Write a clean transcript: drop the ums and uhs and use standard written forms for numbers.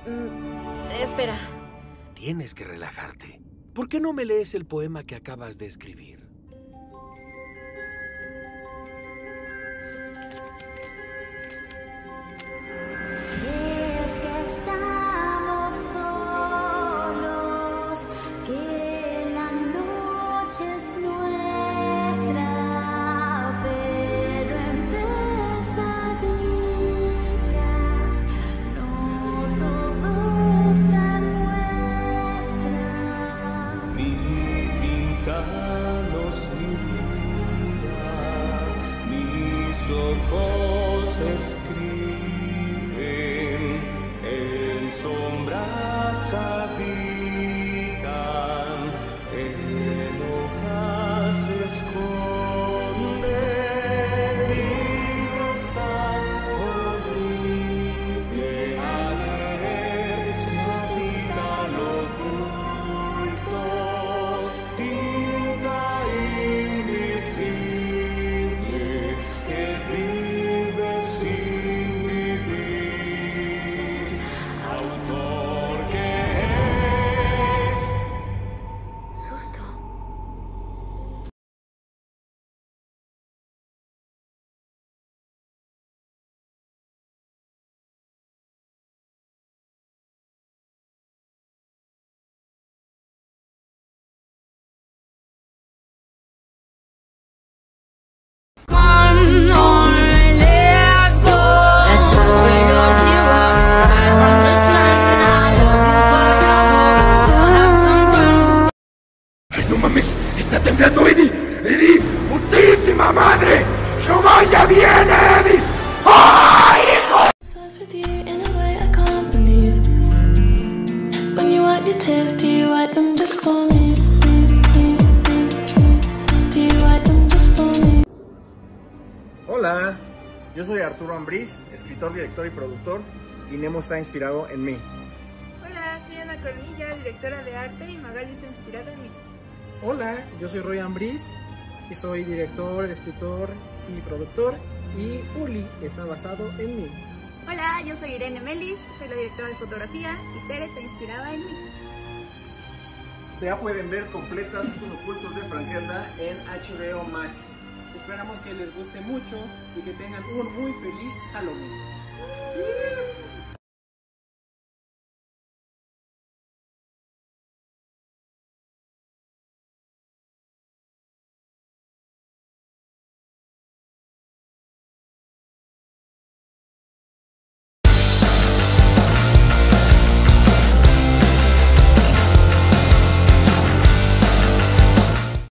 Espera. Tienes que relajarte. ¿Por qué no me lees el poema que acabas de escribir? ¿Crees que estamos solos? Que la noche es nuestra, pero en pesadillas no todo se muestra. Mi tinta nos mira, mis ojos escriben, en sombras habitan, en hojas se esconden. Vivo tan horrible al leer, se habita lo oculto, tinta invisible que vive sin vivir, autor que es. Susto. ¡Ay, no mames! ¡Está temblando, Eddie! ¡Eddie! ¡Putísima madre! ¡No vaya bien, Eddie! ¡Ay, hijo! Obsessed with you in a way I can't believe. When you wipe your tears, do you wipe them just for me? Do you wipe them just for me? Hola, yo soy Arturo Ambriz, escritor, director y productor, y Nemo está inspirado en mí. Hola, soy Ana Cornilla, directora de arte, y Magali está inspirada en mí. Hola, yo soy Roy Ambriz y soy director, escritor y productor, y Uli está basado en mí. Hola, yo soy Irene Melis, soy la directora de fotografía y Tere está inspirada en mí. Ya pueden ver completas Los Ocultos de Frankelda en HBO Max. Esperamos que les guste mucho y que tengan un muy feliz Halloween.